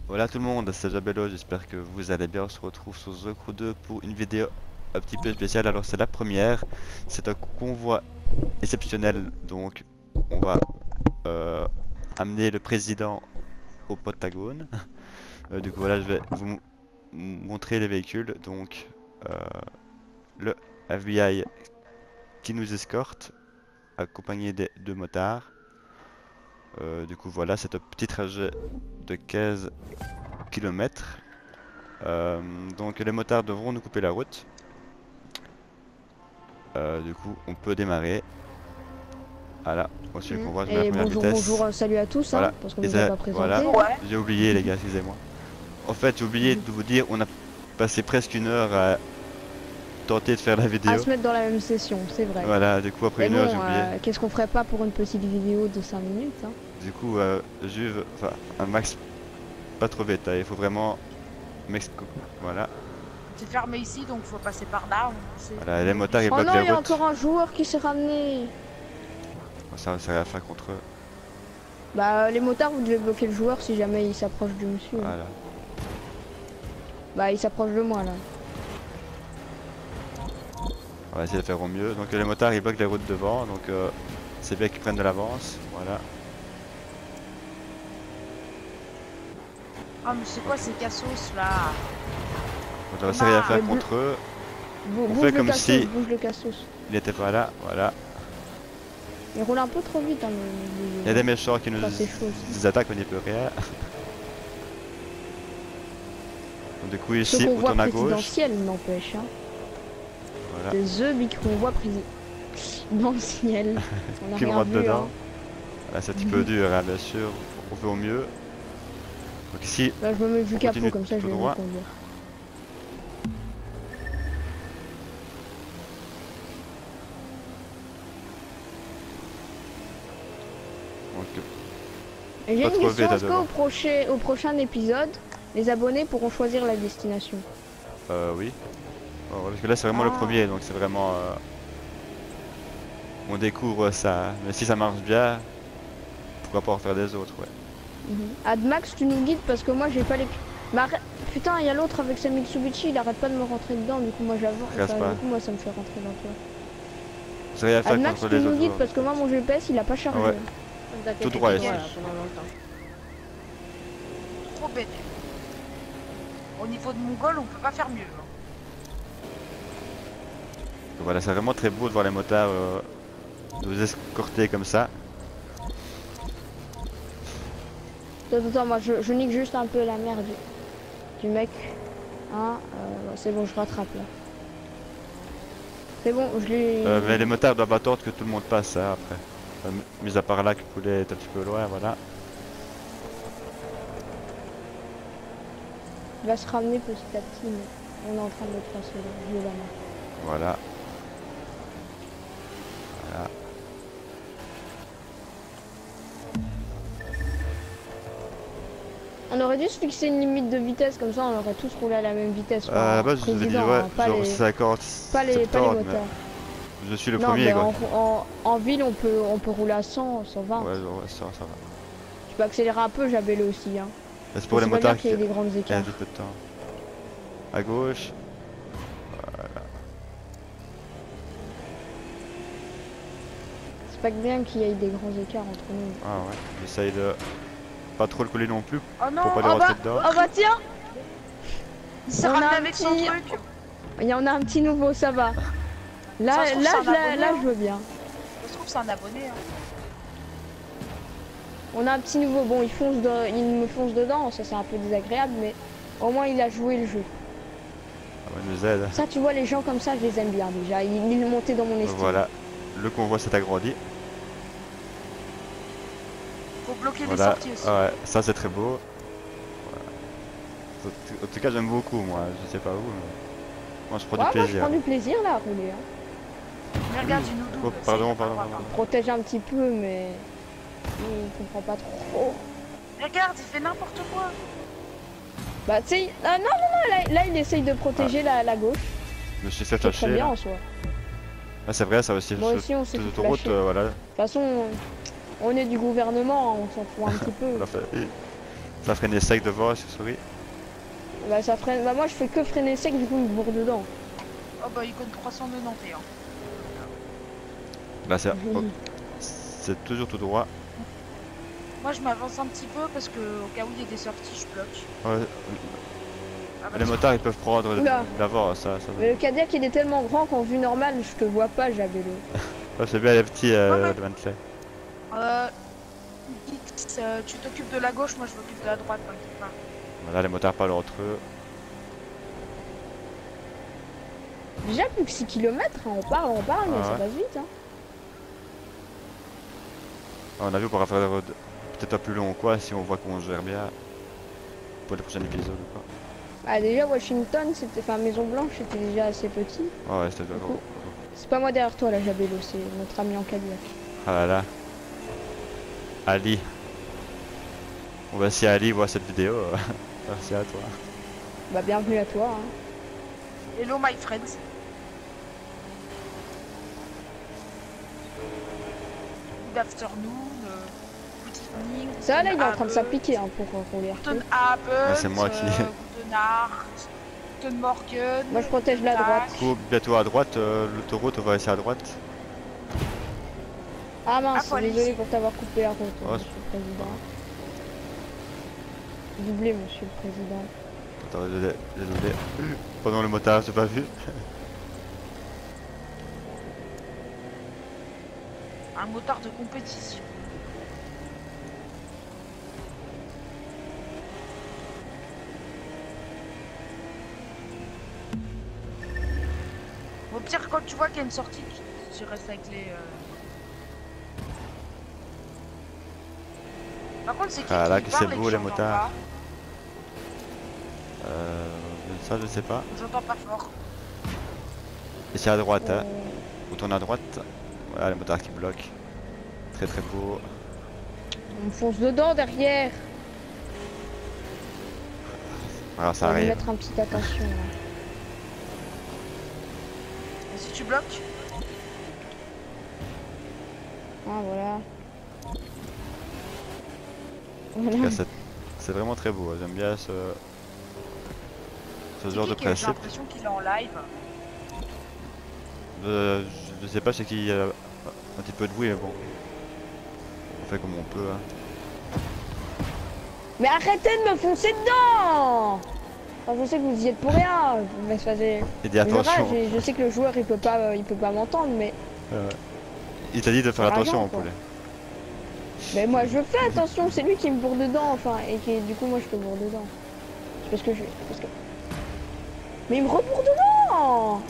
Voilà tout le monde, c'est Jabello, j'espère que vous allez bien. On se retrouve sur The Crew 2 pour une vidéo un petit peu spéciale. Alors c'est la première, c'est un convoi exceptionnel, donc on va euh, amener le président au Pentagone. Du coup voilà, je vais vous montrer les véhicules. Donc euh, le FBI qui nous escorte, accompagné des deux motards. Du coup voilà, c'est un petit trajet de 15 kilomètres. Donc les motards devront nous couper la route. Du coup, on peut démarrer. Voilà, voici le convoi, je mets la Et première bonjour, vitesse. salut à tous, hein, Voilà, parce qu'on et nous a ça, pas voilà, présenté. Ouais. j'ai oublié les gars, excusez-moi. En fait, j'ai oublié de vous dire, on a passé presque une heure à tenter de faire la À vidéo. se mettre dans la même session, c'est vrai. Voilà, du coup, après Mais une bon, heure, j'ai oublié. qu'est-ce qu'on ferait pas pour une petite vidéo de 5 minutes, hein? Du coup, Juve, enfin, un max, pas trop vite, hein, il faut vraiment... Voilà, C'est fermé ici, donc faut passer par là. voilà, les motards, ils Oh bloquent non, les il y a routes. encore un joueur qui s'est ramené. Bon, ça sert à faire contre eux. Bah, les motards, vous devez bloquer le joueur si jamais il s'approche du monsieur. Voilà. Bah, il s'approche de moi, là. On va essayer de faire au mieux. Donc les motards ils bloquent les routes devant, donc c'est bien qu'ils prennent de l'avance. Voilà. Ah, mais c'est quoi ces cassos là? Donc on va essayer à faire Mais contre eux. On Bouge fait le comme cassos, si bouge le cassos. il n'était pas là. Voilà. Il roule un peu trop vite, hein, Il y a des méchants qui nous Enfin, c'est chaud aussi. attaquent, on n'y peut rien. Donc, du coup Ce ici on convoi tourne à gauche. présidentiel n'empêche, hein. Voilà. C'est The Big Convoi présidentiel. On a Qui me rien rentre vu, dedans. hein. Voilà, c'est un petit peu dur, hein, bien sûr. On fait au mieux. Donc ici Là, je me mets du on capot, continue comme ça je tout vais droit. me conduire. Donc, Et j'ai Pas une trop question, vite, est-ce devant. au prochain épisode, les abonnés pourront choisir la destination? oui. Oh, parce que là c'est vraiment le premier, donc c'est vraiment... on découvre ça. Mais si ça marche bien, pourquoi pas en faire des autres, ouais. Admax, tu nous guides parce que moi j'ai pas les... Mais putain, il y a l'autre avec sa Mitsubishi, il arrête pas de me rentrer dedans, du coup moi j'avance, Reste pas. du coup moi ça me fait rentrer dans toi. Vous rien à faire Admax, contre tu les nous autres guides joueurs. parce que moi mon GPS il a pas chargé. Ouais. Tout droit ici. Trop bête. Au niveau de Mongol, on peut pas faire mieux. Hein. Donc voilà, c'est vraiment très beau de voir les motards nous escorter comme ça. Attends, moi je nique juste un peu la merde du mec. Hein, c'est bon, je rattrape là. C'est bon, je l'ai... Mais les motards doivent attendre que tout le monde passe, hein, après. Mis à part là que le poulet est un petit peu loin, voilà. Il va se ramener petit à petit, mais on est en train de le tracer là, violemment. Voilà. Voilà. On aurait dû se fixer une limite de vitesse, comme ça on aurait tous roulé à la même vitesse. À la base, je vous ai dit, ouais, hein, pas genre les, 50, pas les 70, motards. mais je suis le Non, premier, mais quoi. en ville on peut rouler à 100, 120. Ouais, genre, ouais, ça va. Tu peux accélérer un peu, j'avais le aussi. Hein. Et c'est pour les C'est pas motards bien qu'il y ait des grandes il y a écarts. un peu de temps. À gauche. C'est pas bien qu'il y ait des grands écarts entre nous. Ah ouais, j'essaye de pas trop le coller non plus Oh non, pour pas lui Oh rentrer dedans. bah tiens, il s'est on a ramené un avec son petit- truc. il y en a un petit nouveau, ça va. Là, Ça se trouve, c'est un abonné, là hein. je veux bien. Ça se trouve, c'est un abonné. Hein. On a un petit nouveau, bon il me fonce dedans, ça c'est un peu désagréable, mais au moins il a joué le jeu. Ah ouais, nous aide. Ça tu vois, les gens comme ça je les aime bien déjà, ils est monté dans mon estime. Voilà, le convoi s'est agrandi. Faut bloquer les Voilà, sorties aussi. ouais, ça c'est très beau. Voilà. En tout cas, j'aime beaucoup, moi. Je sais pas vous, mais moi je prends Ouais, du moi je plaisir. prends du plaisir là à rouler. Hein. Mais regarde, il nous Oh, double. pardon, c'est pas pardon, grave, pardon. hein. Protège un petit peu, mais il comprend pas trop. Regarde, il fait n'importe quoi. Bah tu sais, ah, non, là il essaye de protéger la gauche. Je me suis fait C'est très flasher. bien Là. en soi. Ah, c'est vrai, ça aussi. Moi aussi on s'est Toute fait autoroute, flasher. voilà. De toute façon, on est du gouvernement, on s'en fout un petit peu. On l'a fait. Ça freinait sec devant sur souris. Bah ça freine. Bah moi je fais que freiner sec, du coup il me bourre dedans. Oh bah il compte 391. Là c'est toujours tout droit. Moi je m'avance un petit peu parce que au cas où il y a des sorties, je bloque. Ouais, Ah, bah, les motards ils peuvent prendre Oula. l'avant, ça. Mais le Cadillac il est tellement grand qu'en vue normale je te vois pas, Jabello. Ouais, c'est bien les petits Ouais. de Bentley. X, tu t'occupes de la gauche, moi je m'occupe de la droite, t'inquiète pas. Voilà, les motards parlent entre eux. Déjà plus que 6 km, hein, on parle, mais Ah ça ouais. passe vite. Hein. On a vu, on pourra faire peut-être pas plus long ou quoi si on voit qu'on gère bien pour les prochains épisodes ou quoi. Ah déjà Washington, c'était, enfin Maison Blanche, c'était déjà assez petit. Ouais, c'était Du gros. coup. C'est pas moi derrière toi là, Jabello, c'est notre ami en Cadillac. Ah là là. Ali. On va si Ali voit cette vidéo. Merci à toi. Bah bienvenue à toi. Hein. Hello my friends. Good afternoon, good evening. Ça là il est en train de Abend, s'appliquer hein, pour rouler. Guten Abend, c'est moi qui- Guten Nacht, Guten Morgen. Moi je protège la Tag. droite. Du coup, bientôt à droite, l'autoroute, on va essayer à droite. Ah mince, faut aller désolé ici. pour t'avoir coupé la route, Oh, monsieur le président. Doublé, monsieur le président. Attends, désolé. Pendant le motard, j'ai pas vu. Un motard de compétition. Au pire, quand tu vois qu'il y a une sortie, tu restes avec les. Par contre, c'est qui Ah, là, que parle c'est et beau, que les j'entends motards. pas. Ça, je sais pas. J'entends pas fort. Et c'est à droite, hein. Euh, On tourne à droite. Voilà, les motards qui bloquent. Très très beau. on me fonce dedans derrière. Alors, ça On va lui arrive. mettre un petit attention. Là. Et si tu bloques, Ah voilà. En tout Voilà. cas, c'est vraiment très beau. J'aime bien ce c'est genre de qui J'ai principe. l'impression qu'il est en live. Je sais pas c'est qui a un petit peu de bruit, mais bon. On fait comme on peut. Hein. Mais arrêtez de me foncer dedans. Enfin, je sais que vous y êtes pour rien. Vous me faisiez. Et dis attention. Je sais que le joueur il peut pas m'entendre, mais Il t'a dit de faire C'est attention rageant, au quoi. poulet. moi je fais attention. C'est lui qui me bourre dedans, enfin, et qui du coup moi je te bourre dedans. C'est parce que mais il me rebourre dedans.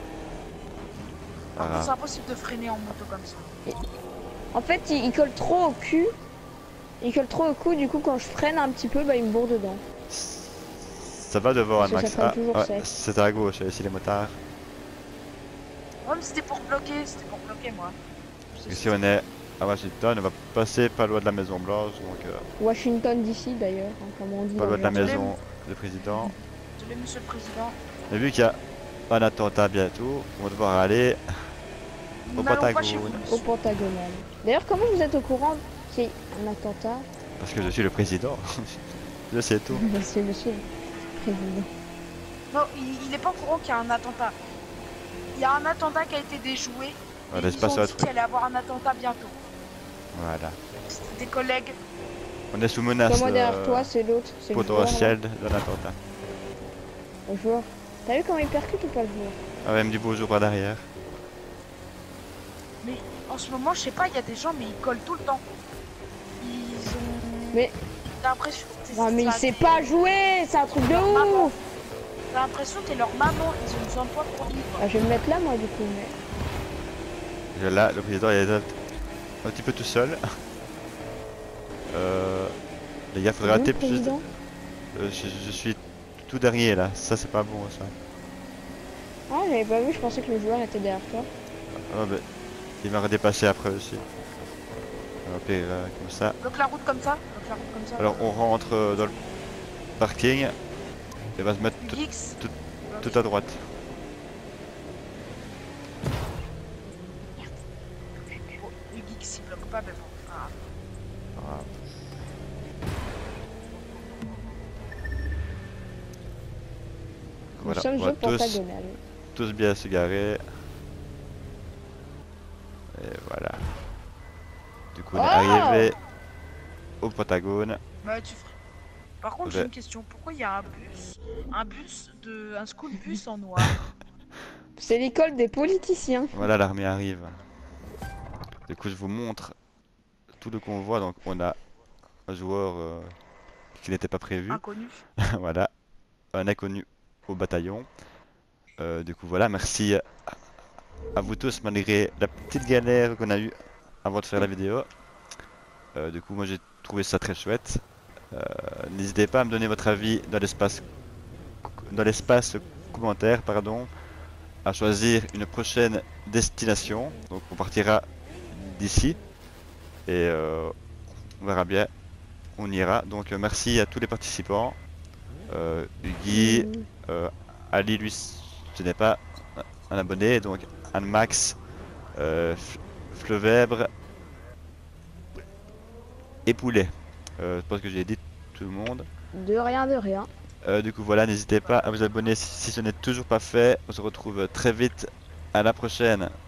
Par Ah. contre, c'est impossible de freiner en moto comme ça. En fait, il colle trop au cul. Il colle trop au cou, du coup, quand je freine un petit peu, bah, il me bourre dedans. Ça va devant un Parce que max. ça freine Ah, toujours ouais, sec. c'est à gauche, ici les motards. Ouais, mais c'était pour bloquer, moi. Ici on est à Washington, on va passer pas loin de la Maison Blanche, donc Washington d'ici d'ailleurs, hein, comme on dit. pas dans loin le de la jargon. maison du président. Désolé, monsieur le président. Mais vu qu'il y a un attentat bientôt, on va devoir aller Nous Au n'allons pas Pentagone. chez vous, Au monsieur. Pentagonal. D'ailleurs, comment vous êtes au courant qu'il y ait un attentat? parce que je suis le président. Je sais tout. Monsieur le président. Non, il est pas au courant qu'il y a un attentat. Il y a un attentat qui a été déjoué. On Et laisse ils passer ont un dit truc. qu'il allait avoir un attentat bientôt. Voilà. C'était des collègues. On est sous menace Comme moi derrière toi, c'est l'autre. C'est le joueur. potentielle d'un attentat. Là. Le joueur. T'as vu comment il percute ou pas le joueur? Ah ouais, il me dit bonjour par derrière. Mais en ce moment, je sais pas, il y a des gens, mais ils collent tout le temps. Ils ont. Mais- T'as l'impression que Non, mais il ça- sait pas jouer, c'est un truc de Leur maman. ouf! T'as l'impression que t'es leur maman, ils ont besoin de toi pour vivre. Ah, je vais me mettre là, moi, du coup, mais. Là, le président il est un petit peu tout seul. Les gars, faudrait Où, rater le plus. président Je suis tout dernier là. Ça, c'est pas bon ça. Ah, j'avais pas vu, je pensais que le joueur était derrière toi. Ah, bah, il m'a redépassé après aussi. Ok, comme ça. Bloque la route comme ça. Bloque la route comme ça. Alors, on rentre dans le parking. Et va se mettre Geeks. tout à droite. Oh, le geeks, il bloque pas, mais bon. Ah. Voilà. Nous voilà, sommes on va au pentagonal. tous bien se garer. Et voilà. Du coup, on est arrivé au Pentagone. Bah, tu ferais. Par contre, j'ai Ouais. une question. Pourquoi il y a un school bus en noir? C'est l'école des politiciens. Voilà, l'armée arrive. Du coup, je vous montre tout le convoi. Donc, on a un joueur qui n'était pas prévu. Inconnu. Voilà, un inconnu au bataillon. Du coup, voilà, merci à vous tous malgré la petite galère qu'on a eue avant de faire la vidéo. Du coup, moi j'ai trouvé ça très chouette. N'hésitez pas à me donner votre avis dans l'espace commentaire, pardon, à choisir une prochaine destination. Donc, on partira d'ici et on verra bien. On ira. Donc, merci à tous les participants. Guy, Ali, lui, ce n'est pas un abonné, donc Anne-Max, Fleuvebre et Poulet. Je pense que j'ai dit tout le monde. De rien, de rien. Du coup voilà, n'hésitez pas à vous abonner si ce n'est toujours pas fait. On se retrouve très vite. À la prochaine.